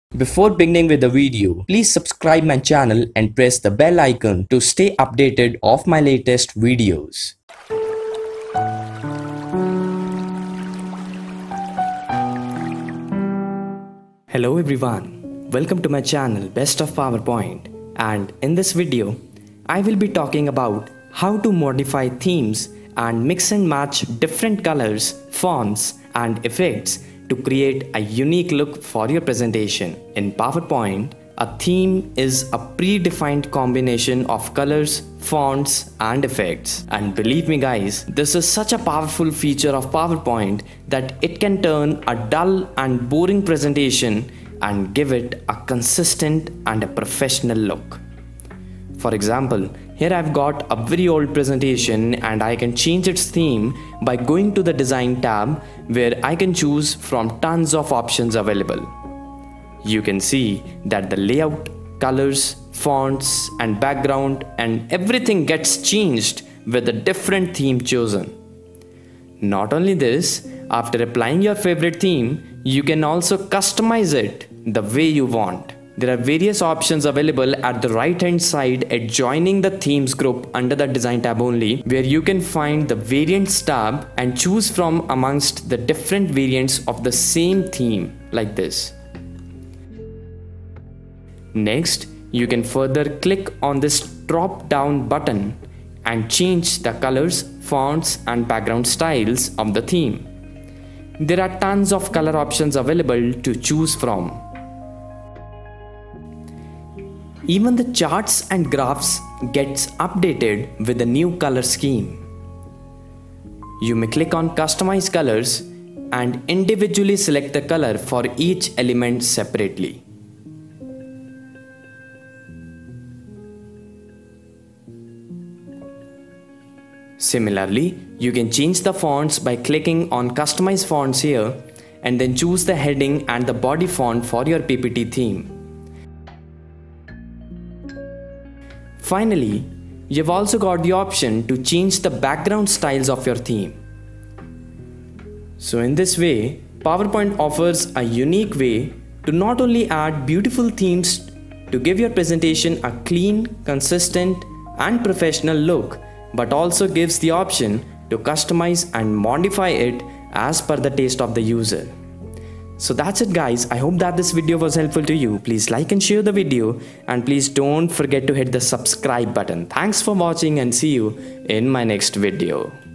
Before beginning with the video, please subscribe my channel and press the bell icon to stay updated of my latest videos. Hello everyone, welcome to my channel Best of PowerPoint, and in this video I will be talking about how to modify themes and mix and match different colors, fonts and effects to create a unique look for your presentation. In PowerPoint, a theme is a predefined combination of colors, fonts and effects. And believe me guys, this is such a powerful feature of PowerPoint that it can turn a dull and boring presentation and give it a consistent and a professional look. For example, here I've got a very old presentation and I can change its theme by going to the Design tab, where I can choose from tons of options available. You can see that the layout, colors, fonts and background and everything gets changed with the different theme chosen. Not only this, after applying your favorite theme, you can also customize it the way you want. There are various options available at the right hand side adjoining the themes group under the Design tab only, where you can find the variants tab and choose from amongst the different variants of the same theme like this. Next, you can further click on this drop down button and change the colors, fonts and background styles of the theme. There are tons of color options available to choose from. Even the charts and graphs gets updated with the new color scheme. You may click on Customize Colors and individually select the color for each element separately. Similarly, you can change the fonts by clicking on Customize Fonts here and then choose the heading and the body font for your PPT theme. Finally, you've also got the option to change the background styles of your theme. So in this way, PowerPoint offers a unique way to not only add beautiful themes to give your presentation a clean, consistent and professional look, but also gives the option to customize and modify it as per the taste of the user. So that's it guys, I hope that this video was helpful to you. Please like and share the video and please don't forget to hit the subscribe button. Thanks for watching and see you in my next video.